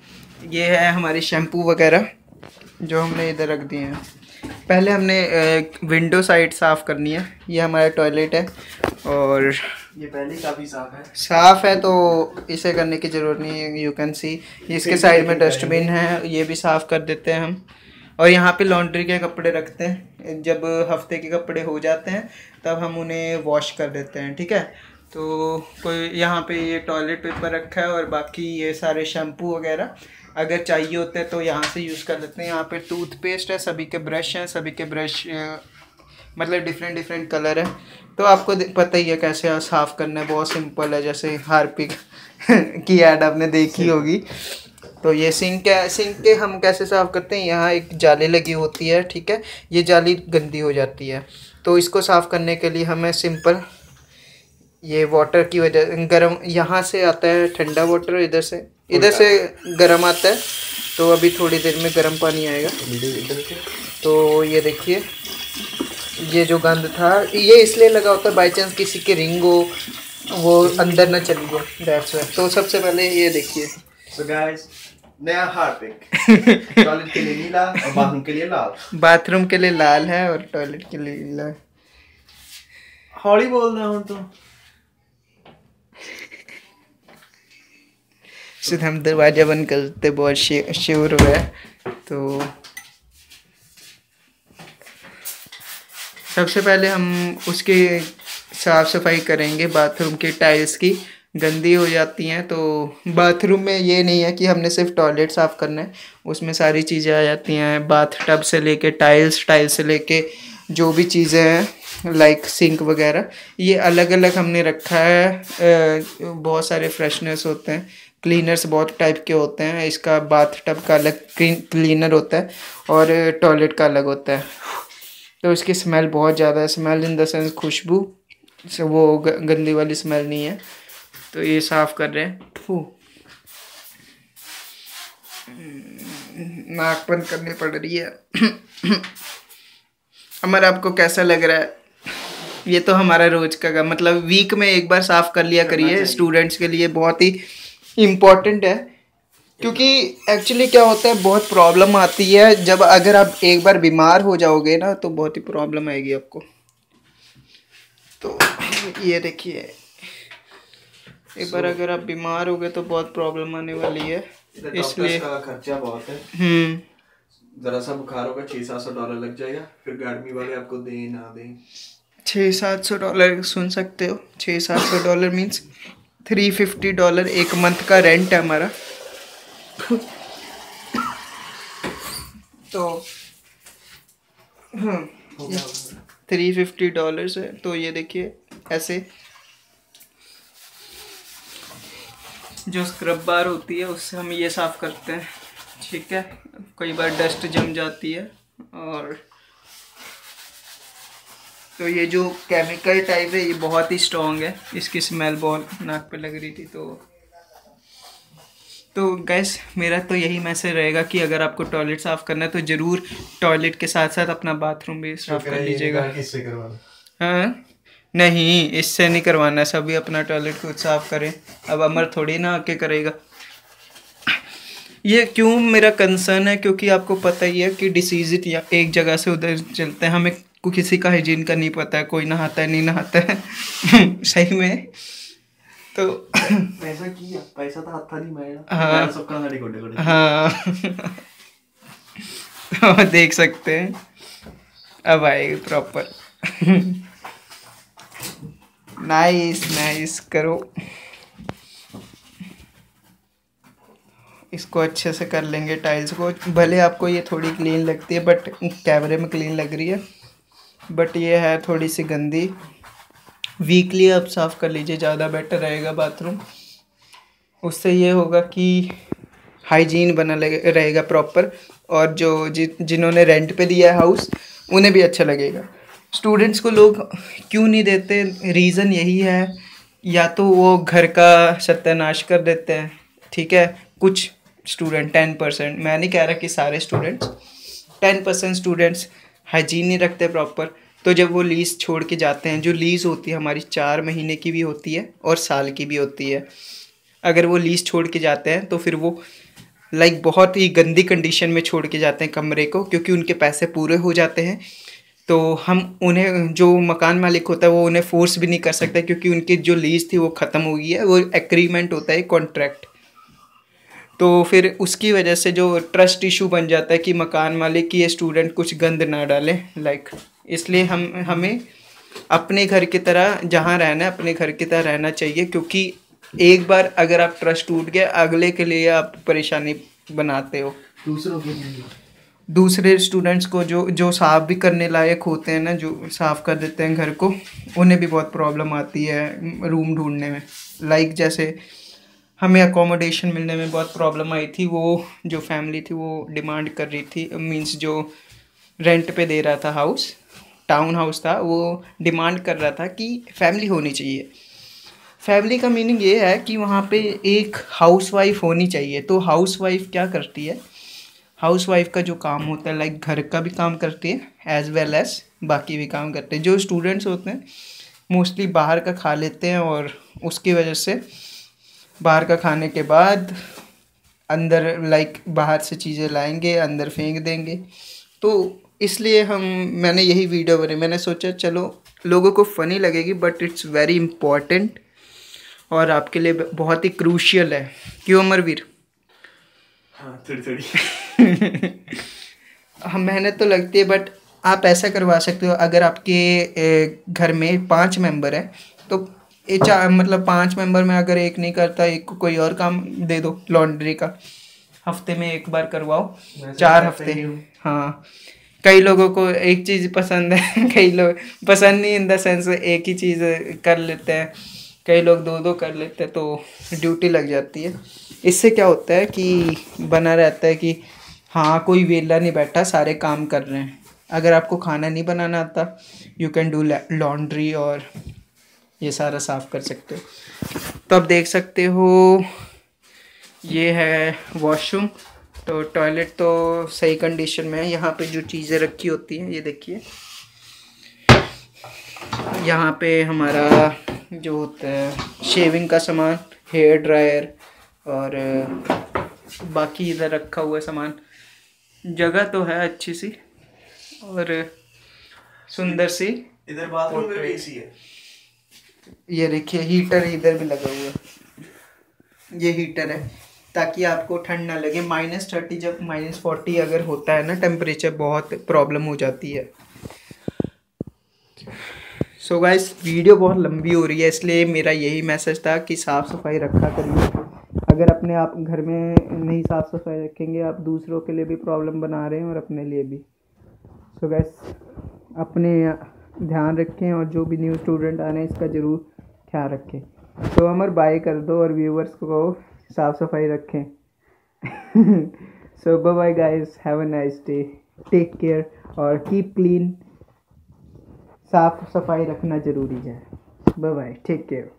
ये है हमारी शैम्पू वगैरह जो हमने इधर रख दिए हैं। पहले हमने विंडो साइड साफ़ करनी है। ये हमारा टॉयलेट है और ये पहले काफ़ी साफ़ है तो इसे करने की ज़रूरत नहीं है। यू कैन सी इसके साइड में डस्टबिन है, ये भी साफ़ कर देते हैं हम। और यहाँ पे लॉन्ड्री के कपड़े रखते हैं, जब हफ्ते के कपड़े हो जाते हैं तब हम उन्हें वॉश कर देते हैं, ठीक है। तो कोई यहाँ पे ये टॉयलेट पेपर रखा है और बाकी ये सारे शैम्पू वगैरह अगर चाहिए होते हैं तो यहाँ से यूज़ कर लेते हैं। यहाँ पे टूथपेस्ट है, सभी के ब्रश हैं, सभी के ब्रश मतलब डिफरेंट कलर है। तो आपको पता ही है कैसे साफ़ करना है, बहुत सिंपल है, जैसे हार्पिक की ऐड आपने देखी होगी। तो ये सिंक है, सिंक के हम कैसे साफ़ करते हैं, यहाँ एक जाली लगी होती है, ठीक है। ये जाली गंदी हो जाती है तो इसको साफ़ करने के लिए हमें सिंपल ये वाटर की वजह गर्म यहाँ से आता है ठंडा वाटर, इधर से गर्म आता है। तो अभी थोड़ी देर में गर्म पानी आएगा। तो ये देखिए, ये जो गंद था ये इसलिए लगा होता है बाई चांस किसी के रिंग हो वो अंदर ना चली जाए, दैट्स व्हाई। तो सबसे पहले ये देखिए, सो गाइस नया हार्पिक टॉयलेट के लिए नीला और बाथरूम के लिए लाल। बाथरूम के लिए लाल है और टॉयलेट के लिए नीला। हौली बोल रहा हूँ तो सिर्फ हम दरवाजा बंद करते बहुत श्योर हुआ है। तो सबसे पहले हम उसकी साफ़ सफाई करेंगे। बाथरूम की टाइल्स की गंदी हो जाती हैं, तो बाथरूम में ये नहीं है कि हमने सिर्फ टॉयलेट साफ़ करना है, उसमें सारी चीज़ें आ जाती हैं। बाथ टब से लेके टाइल्स से लेके जो भी चीज़ें हैं लाइक सिंक वगैरह, ये अलग अलग हमने रखा है। बहुत सारे फ्रेशनर्स होते हैं, क्लीनर्स बहुत टाइप के होते हैं। इसका बाथ टब का अलग क्लीनर होता है और टॉयलेट का अलग होता है। तो इसकी स्मेल बहुत ज़्यादा है, स्मेल इन द सेंस खुशबू, वो गंदी वाली स्मेल नहीं है। तो ये साफ़ कर रहे हैं। नाक बंद करनी पड़ रही है। अमर आपको कैसा लग रहा है? ये तो हमारा रोज का मतलब वीक में एक बार साफ़ कर लिया करिए, स्टूडेंट्स के लिए बहुत ही इम्पोर्टेंट है। क्योंकि एक्चुअली क्या होता है, बहुत प्रॉब्लम आती है जब अगर आप एक बार बीमार हो जाओगे ना तो बहुत ही प्रॉब्लम आएगी आपको। तो ये देखिए, एक बार अगर आप बीमार हो गए तो बहुत प्रॉब्लम आने वाली है, इसलिए खर्चा बहुत है। जरा सा बुखार होगा $600-700 लग जाएगा, फिर गर्मी वाले आपको दें ना दें। $600-700 सुन सकते हो, $600-700 मीन्स $350 एक मंथ का रेंट है हमारा। तो $350 है। तो ये देखिए, ऐसे जो स्क्रब बार होती है उससे हम ये साफ़ करते हैं, ठीक है। कई बार डस्ट जम जाती है और तो ये जो केमिकल टाइप है ये बहुत ही स्ट्रॉन्ग है, इसकी स्मेल बहुत नाक पे लग रही थी। तो गैस मेरा तो यही मैसेज रहेगा कि अगर आपको टॉयलेट साफ़ करना है तो ज़रूर टॉयलेट के साथ साथ अपना बाथरूम भी साफ़ कर लीजिएगा। हाँ नहीं, इससे नहीं करवाना, सभी अपना टॉयलेट खुद साफ़ करें। अब अमर थोड़ी ना आके करेगा। ये क्यों मेरा कंसर्न है, क्योंकि आपको पता ही है कि डिसीज़ एक जगह से उधर चलते हैं, हमें को किसी का हाइजीन का नहीं पता है, कोई नहाता है नहीं नहाता है। सही में तो पैसा तो हाथ नहीं मारेगा। हाँ सबका साड़ी कोटे हाँ। तो देख सकते हैं अब आएगी प्रॉपर। नाइस करो, इसको अच्छे से कर लेंगे टाइल्स को। भले आपको ये थोड़ी क्लीन लगती है बट कैमरे में क्लीन लग रही है, बट ये है थोड़ी सी गंदी। वीकली आप साफ़ कर लीजिए, ज़्यादा बेटर रहेगा बाथरूम। उससे ये होगा कि हाइजीन बना रहेगा प्रॉपर, और जो जिन्होंने रेंट पे दिया है हाउस उन्हें भी अच्छा लगेगा। स्टूडेंट्स को लोग क्यों नहीं देते, रीज़न यही है, या तो वो घर का सत्यानाश कर देते हैं, ठीक है। कुछ स्टूडेंट 10%, मैं नहीं कह रहा कि सारे स्टूडेंट्स, 10% स्टूडेंट्स हाइजीन नहीं रखते प्रॉपर। तो जब वो लीज़ छोड़ के जाते हैं, जो लीज़ होती है हमारी 4 महीने की भी होती है और साल की भी होती है, अगर वो लीज़ छोड़ के जाते हैं तो फिर वो लाइक बहुत ही गंदी कंडीशन में छोड़ के जाते हैं कमरे को, क्योंकि उनके पैसे पूरे हो जाते हैं। तो हम उन्हें, जो मकान मालिक होता है वो उन्हें फोर्स भी नहीं कर सकता, क्योंकि उनकी जो लीज थी वो ख़त्म हो गई है, वो एग्रीमेंट होता है, कॉन्ट्रैक्ट। तो फिर उसकी वजह से जो ट्रस्ट इशू बन जाता है कि मकान मालिक की ये स्टूडेंट कुछ गंद ना डाले, लाइक इसलिए हमें अपने घर की तरह जहाँ रहना है अपने घर की तरह रहना चाहिए, क्योंकि एक बार अगर आप ट्रस्ट टूट गया, अगले के लिए आप परेशानी बनाते हो दूसरों के लिए, दूसरे स्टूडेंट्स को जो जो साफ भी करने लायक होते हैं ना, जो साफ कर देते हैं घर को, उन्हें भी बहुत प्रॉब्लम आती है रूम ढूंढने में। लाइक जैसे हमें अकोमोडेशन मिलने में बहुत प्रॉब्लम आई थी। वो जो फैमिली थी वो डिमांड कर रही थी, मींस जो रेंट पे दे रहा था हाउस, टाउन हाउस था, वो डिमांड कर रहा था कि फैमिली होनी चाहिए। फैमिली का मीनिंग ये है कि वहाँ पे एक हाउसवाइफ होनी चाहिए। तो हाउसवाइफ क्या करती है, हाउसवाइफ का जो काम होता है, लाइक घर का भी काम करती है एज वेल एज बाकी भी काम करते हैं। जो स्टूडेंट्स होते हैं मोस्टली बाहर का खा लेते हैं, और उसकी वजह से बाहर का खाने के बाद अंदर, लाइक बाहर से चीज़ें लाएंगे अंदर फेंक देंगे। तो इसलिए मैंने यही वीडियो बनी। मैंने सोचा चलो लोगों को फ़नी लगेगी, बट इट्स वेरी इम्पॉर्टेंट और आपके लिए बहुत ही क्रूशियल है। क्यों अमरवीर? हाँ थोड़ी हम मेहनत तो लगती है, बट आप ऐसा करवा सकते हो। अगर आपके घर में 5 मेंबर हैं तो मतलब 5 मेंबर में अगर एक नहीं करता, एक को कोई और काम दे दो लॉन्ड्री का, हफ्ते में एक बार करवाओ, 4 हफ्ते। हाँ, कई लोगों को एक चीज़ पसंद है, कई लोग पसंद नहीं इन द सेंस एक ही चीज़ कर लेते हैं, कई लोग 2-2 कर लेते हैं, तो ड्यूटी लग जाती है। इससे क्या होता है कि बना रहता है कि हाँ कोई वेला नहीं बैठा, सारे काम कर रहे हैं। अगर आपको खाना नहीं बनाना आता, यू कैन डू लॉन्ड्री और ये सारा साफ़ कर सकते हो। तो आप देख सकते हो ये है वॉशरूम। तो टॉयलेट तो सही कंडीशन में है। यहाँ पे जो चीज़ें रखी होती हैं ये देखिए, यहाँ पे हमारा जो होता है शेविंग का सामान, हेयर ड्रायर और बाकी इधर रखा हुआ सामान। जगह तो है अच्छी सी और सुंदर सी। इधर बाथरूम में भी एसी है। ये देखिए हीटर इधर भी लगा हुआ है, ये हीटर है ताकि आपको ठंड ना लगे। -30 जब -40 अगर होता है ना टेम्परेचर, बहुत प्रॉब्लम हो जाती है। सो गाइस वीडियो बहुत लंबी हो रही है, इसलिए मेरा यही मैसेज था कि साफ़ सफाई रखा करिए। अगर अपने आप घर में नहीं साफ़ सफाई रखेंगे, आप दूसरों के लिए भी प्रॉब्लम बना रहे हैं और अपने लिए भी। सो गाइस अपने ध्यान रखें, और जो भी न्यू स्टूडेंट आ रहे हैं इसका ज़रूर ख्याल रखें। तो अमर बाय कर दो और व्यूवर्स को साफ़ सफाई रखें। So bye bye guys, have a nice day, take care और कीप क्लीन। साफ़ सफाई रखना ज़रूरी है। Bye bye, take care.